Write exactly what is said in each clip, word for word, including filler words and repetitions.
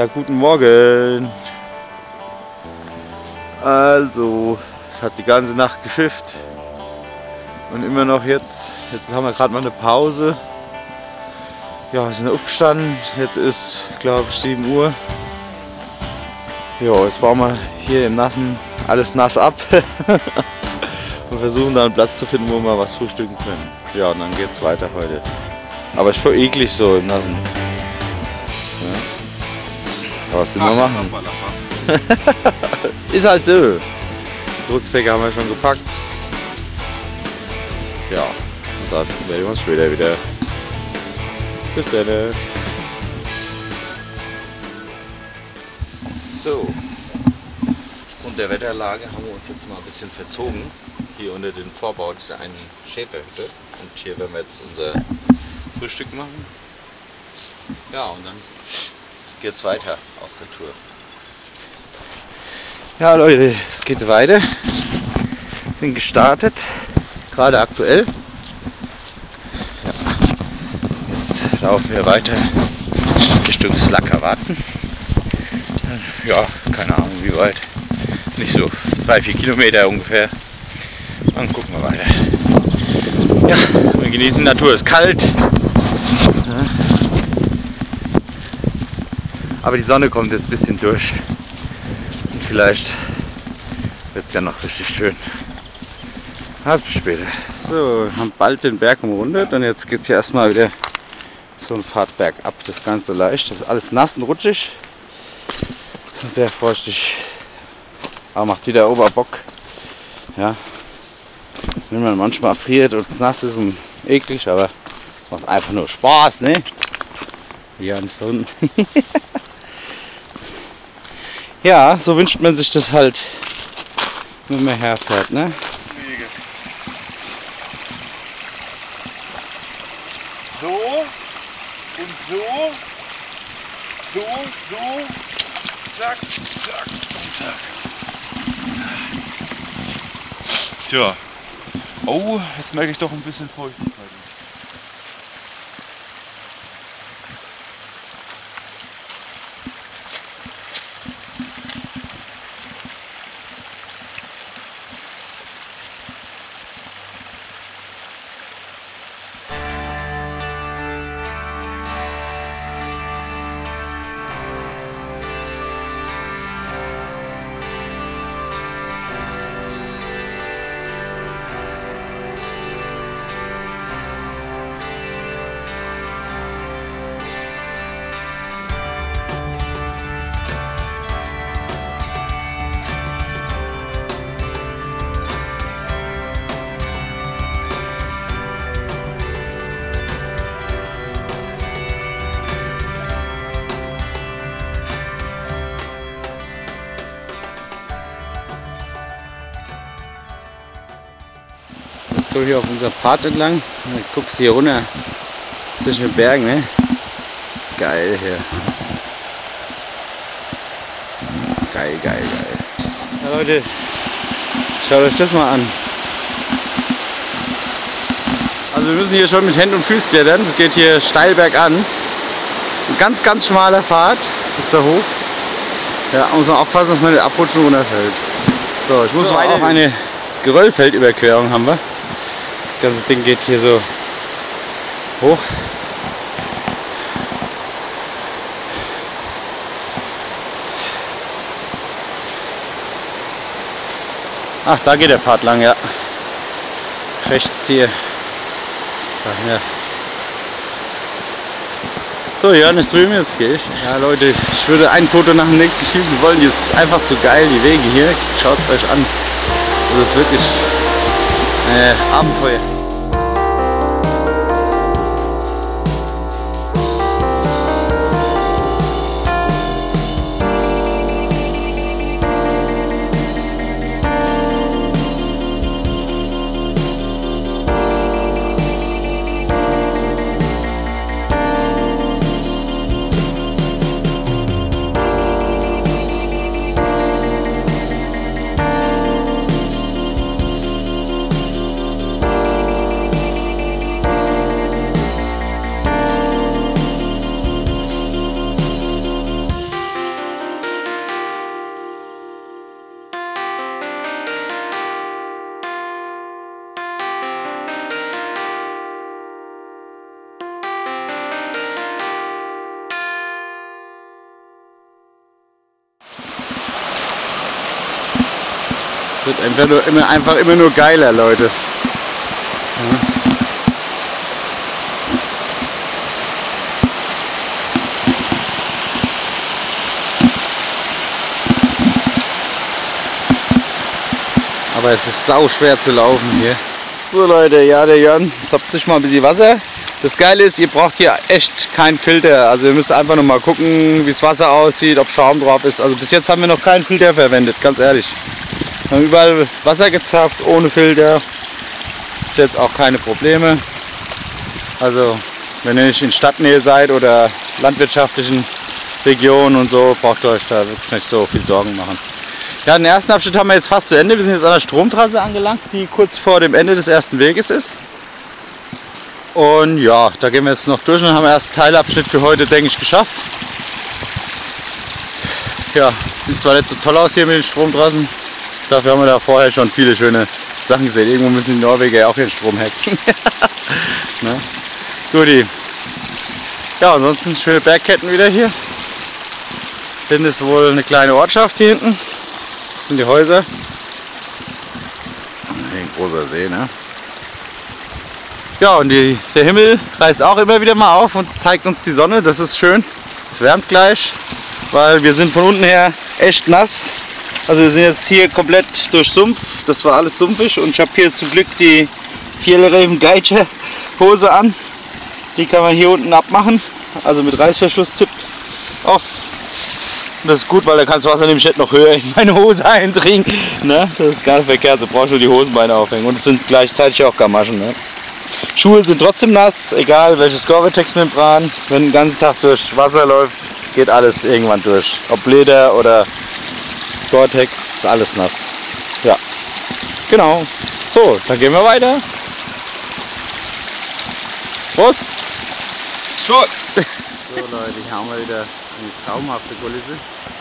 Ja, guten Morgen. Also, es hat die ganze Nacht geschifft und immer noch jetzt, jetzt haben wir gerade mal eine Pause. Ja, wir sind aufgestanden, jetzt ist, glaube ich, sieben Uhr. Ja, jetzt bauen wir hier im Nassen alles nass ab und versuchen da einen Platz zu finden, wo wir was frühstücken können. Ja, und dann geht's weiter heute. Aber ist schon eklig so im Nassen. Ja. Was will man machen? Ist halt so. Die Rucksäcke haben wir schon gepackt. Ja, und dann werden wir uns später wieder. Bis dann. So, aufgrund der Wetterlage haben wir uns jetzt mal ein bisschen verzogen. Hier unter den Vorbau dieser einen Schäferhütte. Und hier werden wir jetzt unser Frühstück machen. Ja, und dann geht's weiter auf der Tour. Ja Leute, es geht weiter. Bin gestartet, gerade aktuell. Ja. Jetzt laufen wir weiter Richtung Slackerwarten. Ja, keine Ahnung wie weit. Nicht so drei, vier Kilometer ungefähr. Dann gucken wir weiter. Ja, wir genießen die Natur, ist kalt. Ja. Aber die Sonne kommt jetzt ein bisschen durch. Und vielleicht wird es ja noch richtig schön. Also bis später. So, wir haben bald den Berg umrundet und jetzt geht es hier erstmal wieder so ein Pfad bergab. Das Ganze leicht. Das ist alles nass und rutschig. Sehr feuchtig. Aber macht wieder Oberbock. Ja. Wenn man manchmal friert und es nass ist und eklig, aber es macht einfach nur Spaß, ne? Ja, nicht so. Ja, so wünscht man sich das halt, wenn man herfährt, ne? So und so, so, so, zack, zack und zack. Tja, oh, jetzt merke ich doch ein bisschen Feuchtigkeit. Ich komme hier auf unserem Pfad entlang und guckst hier runter zwischen den Bergen, ne? Geil hier. Geil, geil, geil. Ja Leute, schaut euch das mal an. Also wir müssen hier schon mit Händen und Füßen klettern. Es geht hier steil bergan. Ein ganz, ganz schmaler Pfad ist da hoch. Ja, muss man aufpassen, dass man nicht abrutschen und runterfällt. So, ich muss so, auch eine Geröllfeldüberquerung haben wir. Das ganze Ding geht hier so hoch. Ach, da geht der Pfad lang, ja. Rechts hier. Ach, ja. So, Jörn ist drüben, jetzt gehe ich. Ja Leute, ich würde ein Foto nach dem nächsten schießen wollen. Jetzt ist einfach zu geil, die Wege hier. Schaut es euch an. Das ist wirklich äh, Abenteuer. wird einfach, nur, immer, einfach immer nur geiler, Leute. Ja. Aber es ist sau schwer zu laufen hier. So Leute, ja, der Jörn zapft sich mal ein bisschen Wasser. Das Geile ist, ihr braucht hier echt keinen Filter. Also ihr müsst einfach nur mal gucken, wie das Wasser aussieht, ob Schaum drauf ist. Also bis jetzt haben wir noch keinen Filter verwendet, ganz ehrlich. Wir haben überall Wasser gezapft, ohne Filter. Bis jetzt auch keine Probleme. Also wenn ihr nicht in Stadtnähe seid oder landwirtschaftlichen Regionen und so, braucht ihr euch da wirklich nicht so viel Sorgen machen. Ja, den ersten Abschnitt haben wir jetzt fast zu Ende. Wir sind jetzt an der Stromtrasse angelangt, die kurz vor dem Ende des ersten Weges ist. Und ja, da gehen wir jetzt noch durch und haben den ersten Teilabschnitt für heute, denke ich, geschafft. Ja, sieht zwar nicht so toll aus hier mit den Stromtrassen, dafür haben wir da vorher schon viele schöne Sachen gesehen. Irgendwo müssen die Norweger auch ihren Strom hacken. Ne? Guti. Ja, ansonsten schöne Bergketten wieder hier. Hinten ist wohl eine kleine Ortschaft hier hinten. Das sind die Häuser. Ein großer See, ne? Ja, und die, der Himmel reißt auch immer wieder mal auf und zeigt uns die Sonne. Das ist schön. Es wärmt gleich, weil wir sind von unten her echt nass. Also wir sind jetzt hier komplett durch Sumpf. Das war alles sumpfig und ich habe hier zum Glück die Fjällräven Geiger Hose an. Die kann man hier unten abmachen. Also mit Reißverschluss zippt auf. Das ist gut, weil da kannst du Wasser nämlich nicht noch höher in meine Hose eindringen. Ne? Das ist gar nicht verkehrt, du brauchst nur die Hosenbeine aufhängen. Und es sind gleichzeitig auch Gamaschen. Ne? Schuhe sind trotzdem nass, egal welches Gore-Tex-Membran. Wenn du den ganzen Tag durch Wasser läufst, geht alles irgendwann durch. Ob Leder oder Gore-Tex, alles nass. Ja, genau. So, dann gehen wir weiter. Prost! Schon! So Leute, hier haben wir wieder eine traumhafte Kulisse.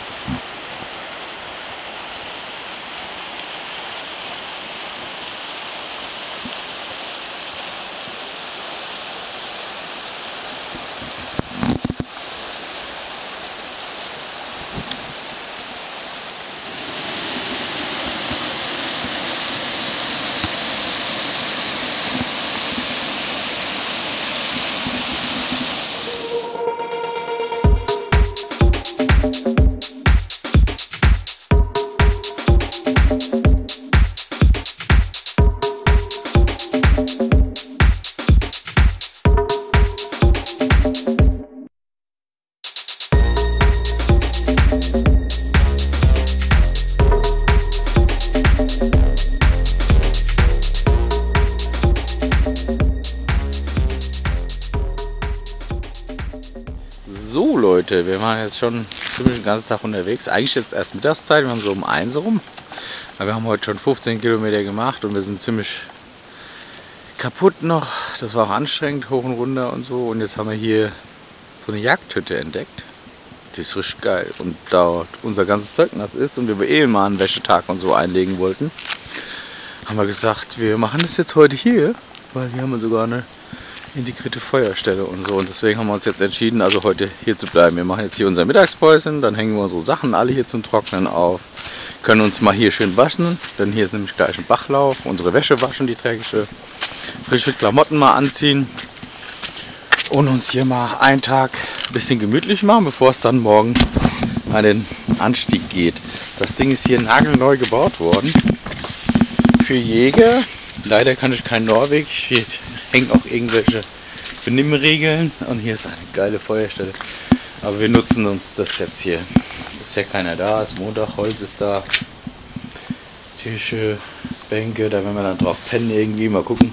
So Leute, wir waren jetzt schon ziemlich den ganzen Tag unterwegs. Eigentlich jetzt erst Mittagszeit, wir haben so um eins rum. Aber wir haben heute schon fünfzehn Kilometer gemacht und wir sind ziemlich kaputt noch. Das war auch anstrengend, hoch und runter und so. Und jetzt haben wir hier so eine Jagdhütte entdeckt. Die ist richtig geil. Und da unser ganzes Zeug nass ist und wir eh mal einen Wäschetag und so einlegen wollten, haben wir gesagt, wir machen das jetzt heute hier, weil hier haben wir sogar eine integrierte Feuerstelle und so. Und deswegen haben wir uns jetzt entschieden, also heute hier zu bleiben. Wir machen jetzt hier unser Mittagspäuschen, dann hängen wir unsere Sachen alle hier zum Trocknen auf, können uns mal hier schön waschen, denn hier ist nämlich gleich ein Bachlauf, unsere Wäsche waschen, die dreckige, frische Klamotten mal anziehen und uns hier mal einen Tag ein bisschen gemütlich machen, bevor es dann morgen an den Anstieg geht. Das Ding ist hier nagelneu gebaut worden für Jäger. Leider kann ich kein Norweg. Hier hängen auch irgendwelche Benimmregeln und hier ist eine geile Feuerstelle. Aber wir nutzen uns das jetzt hier. Ist ja keiner da, es ist Montag, Holz ist da. Tische, Bänke, da werden wir dann drauf pennen irgendwie, mal gucken.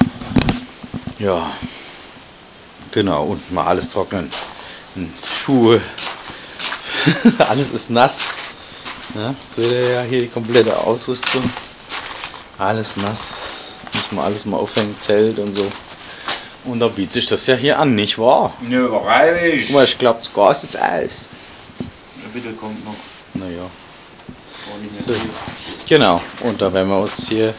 Ja, genau, und mal alles trocknen. Schuhe, alles ist nass. Ja, seht ihr ja hier die komplette Ausrüstung. Alles nass. Muss man alles mal aufhängen, Zelt und so. Und da bietet sich das ja hier an, nicht wahr? Nö, freilich. Guck mal, ich glaube, das Gas ist aus. Ja, bitte kommt noch. Naja. Oh, nicht So. mehr viel. Genau, und da werden wir uns hier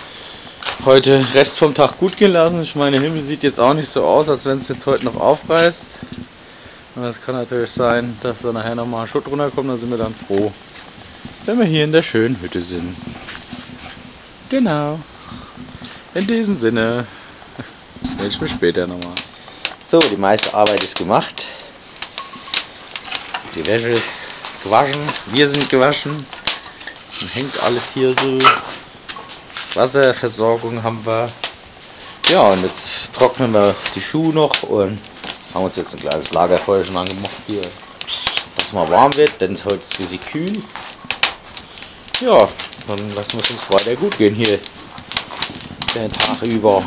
heute Rest vom Tag gut gehen lassen. Ich meine, der Himmel sieht jetzt auch nicht so aus, als wenn es jetzt heute noch aufreißt. Und es kann natürlich sein, dass da nachher nochmal Schutt runterkommt, dann sind wir dann froh, wenn wir hier in der schönen Hütte sind. Genau. In diesem Sinne. Melde ich mich später nochmal. So, die meiste Arbeit ist gemacht. Die Wäsche ist gewaschen. Wir sind gewaschen. Dann hängt alles hier so. Wasserversorgung haben wir. Ja, und jetzt trocknen wir die Schuhe noch und haben uns jetzt ein kleines Lagerfeuer schon angemacht hier, dass es mal warm wird, denn es ist heute ein bisschen kühl. Ja, dann lassen wir es uns weiter gut gehen hier den Tag über.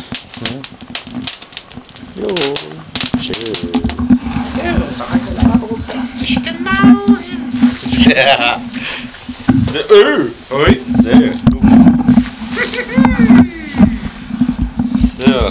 Jo, tschüss. So, so eine Lagerung setzt sich genau hin. Ja. So, oh. Ui. So. So.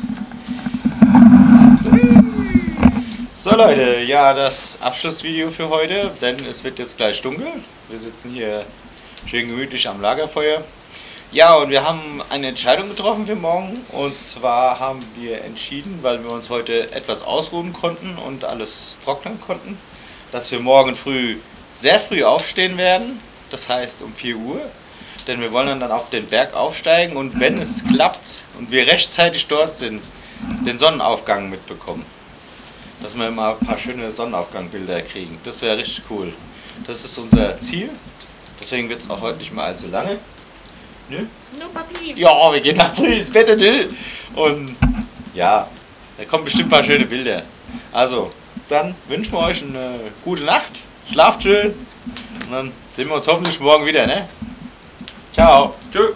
So Leute, ja, das Abschlussvideo für heute, denn es wird jetzt gleich dunkel. Wir sitzen hier schön gemütlich am Lagerfeuer. Ja, und wir haben eine Entscheidung getroffen für morgen. Und zwar haben wir entschieden, weil wir uns heute etwas ausruhen konnten und alles trocknen konnten, dass wir morgen früh sehr früh aufstehen werden. Das heißt um vier Uhr. Denn wir wollen dann auf den Berg aufsteigen und wenn es klappt und wir rechtzeitig dort sind, den Sonnenaufgang mitbekommen. Dass wir mal ein paar schöne Sonnenaufgangbilder kriegen. Das wäre richtig cool. Das ist unser Ziel. Deswegen wird es auch heute nicht mal allzu lange. Nö? No, Papi. Ja, wir gehen nach früh ins Bett. Nö. Und ja, da kommen bestimmt ein paar schöne Bilder. Also, dann wünschen wir euch eine gute Nacht. Schlaft schön. Und dann sehen wir uns hoffentlich morgen wieder, ne? Ciao. Tschö.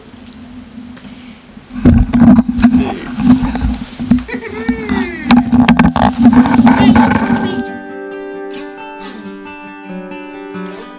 So.